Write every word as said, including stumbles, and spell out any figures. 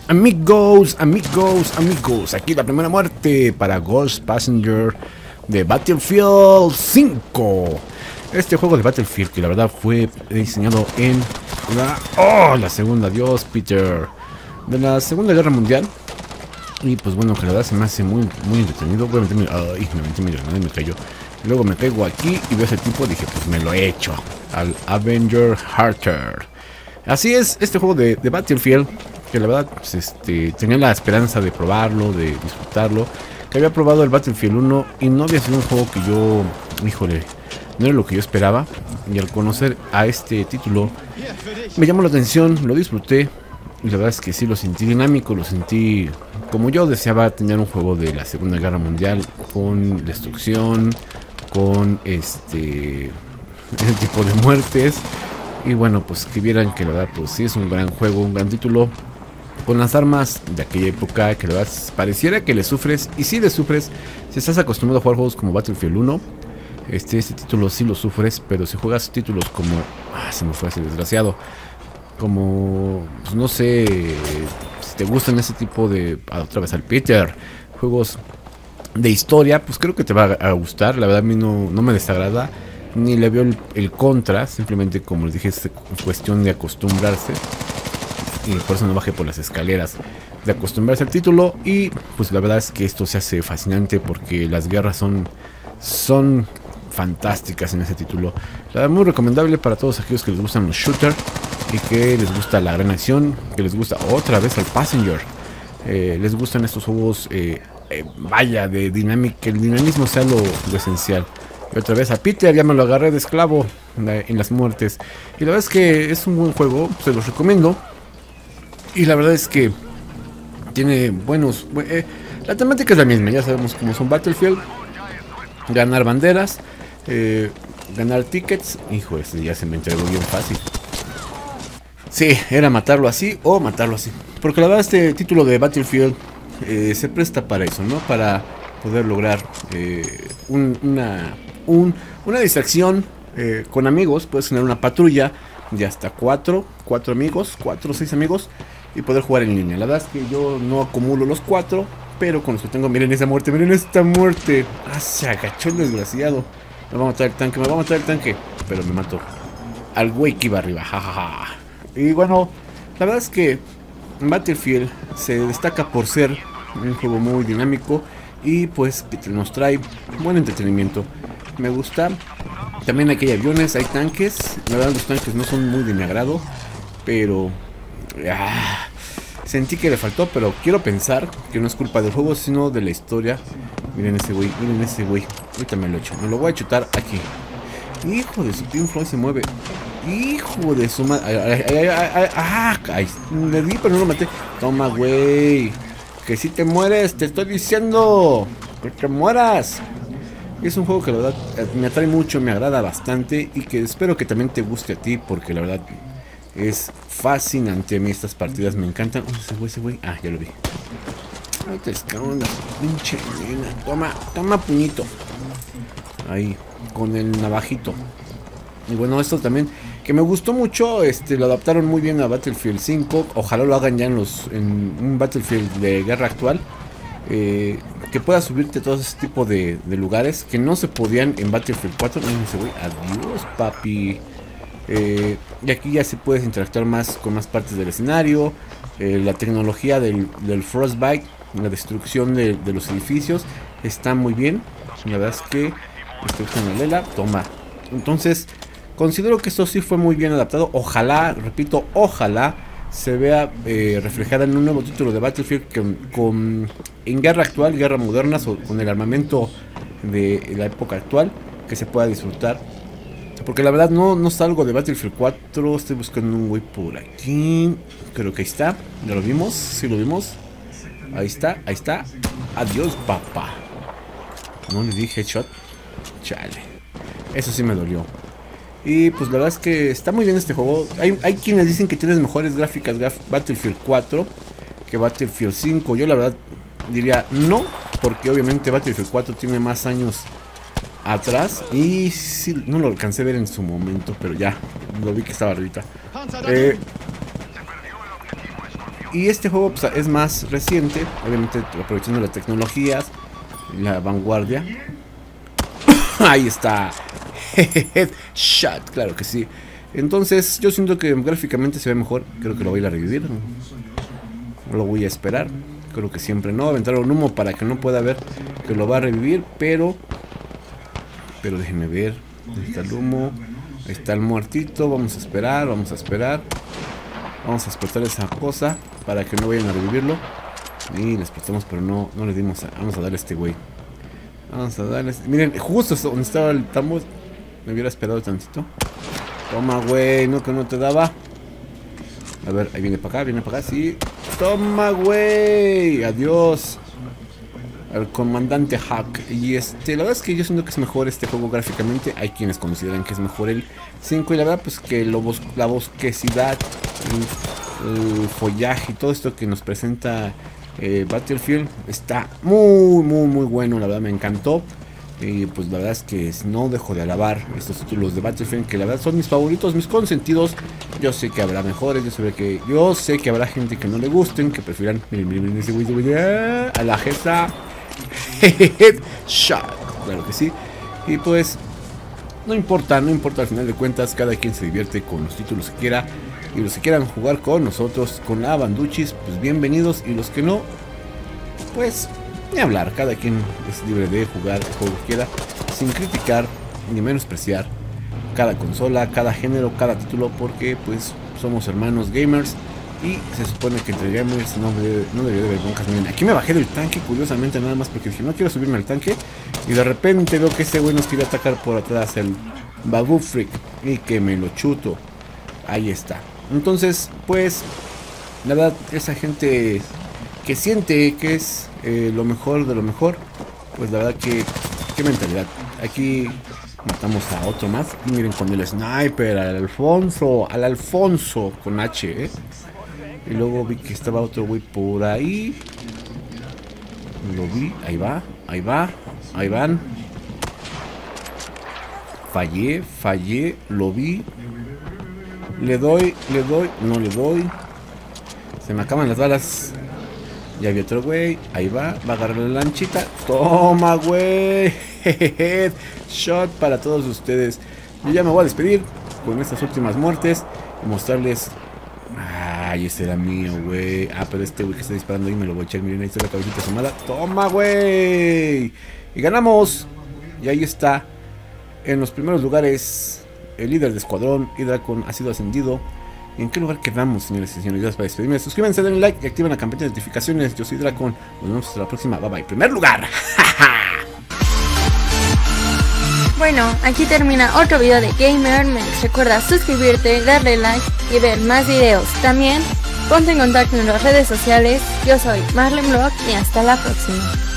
Amigos, amigos, amigos, aquí la primera muerte para Ghost Passenger de Battlefield cinco. Este juego de Battlefield que la verdad fue diseñado en la, oh, la segunda, Dios, Peter, de la Segunda Guerra Mundial. Y pues bueno, que la verdad se me hace muy, muy entretenido. Voy a meterme, ay, me metí medio, nadie me cayó. Luego me pego aquí y veo ese tipo, dije pues me lo he hecho, al Avenger Harter. Así es, este juego de, de Battlefield, que la verdad pues, este, tenía la esperanza de probarlo, de disfrutarlo. Que había probado el Battlefield uno y no había sido un juego que yo, híjole, no era lo que yo esperaba. Y al conocer a este título me llamó la atención, lo disfruté. Y la verdad es que sí lo sentí dinámico, lo sentí como yo deseaba tener un juego de la Segunda Guerra Mundial, con destrucción, con este, ese tipo de muertes. Y bueno, pues que vieran que la verdad pues sí es un gran juego, un gran título, con las armas de aquella época, que la verdad pareciera que le sufres, y si le sufres, si estás acostumbrado a jugar juegos como Battlefield uno, este, este título sí lo sufres, pero si juegas títulos como, ah, se me fue así desgraciado, como, pues no sé, si te gustan ese tipo de, ah, otra vez al Peter, juegos de historia, pues creo que te va a gustar. La verdad a mí no, no me desagrada, ni le veo el, el contra, simplemente como les dije es cuestión de acostumbrarse. Y por eso no bajé por las escaleras, de acostumbrarse al título. Y pues la verdad es que esto se hace fascinante porque las guerras son, son fantásticas en ese título. La verdad muy recomendable para todos aquellos que les gustan los shooters y que les gusta la gran acción, que les gusta otra vez al Passenger, eh, les gustan estos juegos, eh, eh, vaya, de dinámica, que el dinamismo sea lo, lo esencial. Y otra vez a Peter ya me lo agarré de esclavo en, la, en las muertes. Y la verdad es que es un buen juego, se los recomiendo. Y la verdad es que tiene buenos, eh, la temática es la misma, ya sabemos cómo son Battlefield. Ganar banderas, eh, ganar tickets. Hijo, este ya se me entregó bien fácil. Sí, era matarlo así o matarlo así. Porque la verdad este título de Battlefield eh, se presta para eso, ¿no? Para poder lograr eh, un, una, un, una distracción eh, con amigos. Puedes tener una patrulla de hasta cuatro, cuatro amigos, cuatro o seis amigos, y poder jugar en línea. La verdad es que yo no acumulo los cuatro, pero con los que tengo, miren esa muerte, miren esta muerte. Ah, se agachó el desgraciado. Me va a matar el tanque, me va a matar el tanque. Pero me mató al güey que iba arriba, jajaja. Y bueno, la verdad es que Battlefield se destaca por ser un juego muy dinámico y pues que nos trae buen entretenimiento. Me gusta. También aquí hay aviones, hay tanques. La verdad los tanques no son muy de mi agrado, pero ah, sentí que le faltó, pero quiero pensar que no es culpa del juego, sino de la historia. Miren ese güey, miren ese güey. Ahorita me lo echo, me lo voy a chutar aquí. Hijo de su Pink Floyd se mueve. Hijo de su madre. Ah, le di pero no lo maté. Toma, güey. Que si te mueres, te estoy diciendo. Que te mueras. Es un juego que la verdad me atrae mucho, me agrada bastante. Y que espero que también te guste a ti, porque la verdad es fascinante. A mí estas partidas me encantan. Oh, ese güey, ese güey. Ah, ya lo vi. Ay, te escaron la pinche nena. Toma, toma puñito. Ahí, con el navajito. Y bueno, esto también, que me gustó mucho, este, lo adaptaron muy bien a Battlefield cinco. Ojalá lo hagan ya en los en un Battlefield de guerra actual. Eh, que puedas subirte a todo ese tipo de, de lugares que no se podían en Battlefield cuatro. Miren ese güey, adiós papi. Eh, y aquí ya se puedes interactuar más con más partes del escenario. Eh, la tecnología del, del Frostbite, la destrucción de, de los edificios, está muy bien. La verdad es que estoy usando la Lela, toma. Entonces considero que esto sí fue muy bien adaptado. Ojalá, repito, ojalá se vea eh, reflejada en un nuevo título de Battlefield que, con, en guerra actual, guerra moderna, o con el armamento de la época actual, que se pueda disfrutar. Porque la verdad no, no salgo de Battlefield cuatro. Estoy buscando un güey por aquí. Creo que ahí está. Ya lo vimos, sí lo vimos. Ahí está, ahí está. Adiós, papá. No le di headshot. Chale. Eso sí me dolió. Y pues la verdad es que está muy bien este juego. Hay, hay quienes dicen que tiene mejores gráficas graf Battlefield cuatro que Battlefield cinco. Yo la verdad diría no, porque obviamente Battlefield cuatro tiene más años atrás. Y sí, no lo alcancé a ver en su momento, pero ya lo vi que estaba ahorita. Eh, y este juego pues, es más reciente, obviamente aprovechando las tecnologías, la vanguardia. Ahí está. Headshot, claro que sí. Entonces yo siento que gráficamente se ve mejor. Creo que lo voy a ir a revivir. No lo voy a esperar. Creo que siempre no. Aventar un humo para que no pueda ver que lo va a revivir. Pero Pero déjenme ver. Ahí está el humo. Ahí está el muertito. Vamos a esperar, vamos a esperar. Vamos a explotar esa cosa para que no vayan a revivirlo. Y le explotamos, pero no, no le dimos a, vamos a darle a este güey. Vamos a darle. Miren, justo donde estaba el tambor. Me hubiera esperado tantito. Toma, güey, no que no te daba. A ver, ahí viene para acá, viene para acá, sí. Toma, güey. Adiós. El comandante Hack. Y este, la verdad es que yo siento que es mejor este juego gráficamente. Hay quienes consideran que es mejor el cinco. Y la verdad, pues que lo bos la bosquesidad, el, el follaje y todo esto que nos presenta eh, Battlefield está muy, muy, muy bueno. La verdad me encantó. Y pues la verdad es que no dejo de alabar estos títulos de Battlefield, que la verdad son mis favoritos, mis consentidos. Yo sé que habrá mejores, yo sé que, yo sé que habrá gente que no le gusten, que prefieran, miren, miren, miren ese güey, a la jeta. Headshot, claro que sí. Y pues no importa, no importa, al final de cuentas cada quien se divierte con los títulos que quiera. Y los que quieran jugar con nosotros, con la Banduchis, pues bienvenidos. Y los que no, pues ni hablar, cada quien es libre de jugar el juego que quiera, sin criticar ni menospreciar cada consola, cada género, cada título, porque pues somos hermanos gamers y se supone que entre gamers no, debe, no debería de haber broncas. Miren, aquí me bajé del tanque curiosamente nada más porque dije no quiero subirme al tanque y de repente veo que este güey nos quiere atacar por atrás, el Babu Freak, y que me lo chuto. Ahí está. Entonces pues la verdad, esa gente que siente que es eh, lo mejor de lo mejor, pues la verdad que qué mentalidad. Aquí matamos a otro más. Y miren, con el sniper, al Alfonso, al Alfonso con H, ¿eh? Y luego vi que estaba otro güey por ahí. Lo vi, ahí va, ahí va, ahí van. Fallé, fallé, lo vi. Le doy, le doy, no le doy. Se me acaban las balas. Ya vi otro güey, ahí va, va a agarrar la lanchita. Toma, güey. Shot para todos ustedes. Yo ya me voy a despedir con estas últimas muertes y mostrarles. Ay, ese era mío, güey. Ah, pero este güey que está disparando ahí me lo voy a echar. Miren, ahí está la cabecita asomada. Toma, güey. Y ganamos. Y ahí está. En los primeros lugares, el líder de escuadrón, Hydracon, ha sido ascendido. ¿Y en qué lugar quedamos, señores y señores? Para despedirme, suscríbanse, denle like y activen la campanita de notificaciones. Yo soy Hydracon. Nos vemos hasta la próxima. Bye bye. Primer lugar. Bueno, aquí termina otro video de GamerMex. Recuerda suscribirte, darle like y ver más videos. También ponte en contacto en las redes sociales. Yo soy Marlene Vlog y hasta la próxima.